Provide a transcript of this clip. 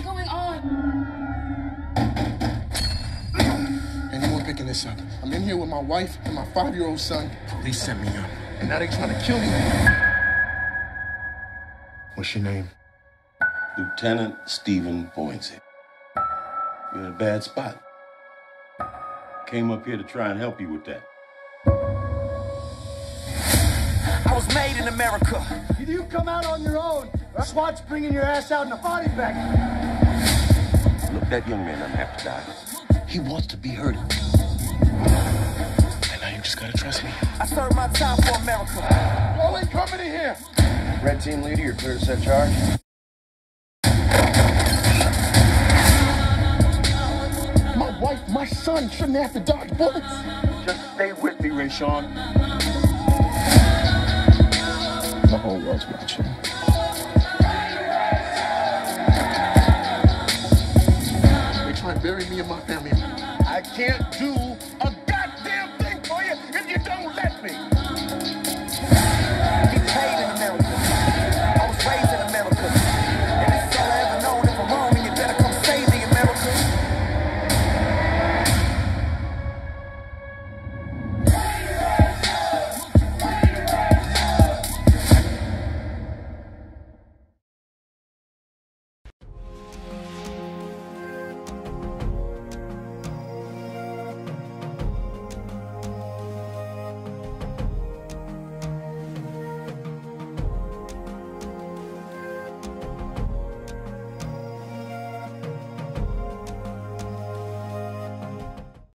going on? Anyone picking this up? I'm in here with my wife and my 5-year-old son. Police sent me up. And now they're trying to kill me. What's your name? Lieutenant Stephan Boynsey. You're in a bad spot. Came up here to try and help you with that. I was made in America. Either you come out on your own, or SWAT's bringing your ass out in a body bag. Look, that young man doesn't have to die. He wants to be heard. And now you just gotta trust me. I served my time for America. Y'all ain't coming in here. Red team leader, you're clear to set charge. My wife, my son shouldn't have to dodge bullets. Just stay with me, SHAWN. The whole world's watching. They try and bury me and my family. I can't do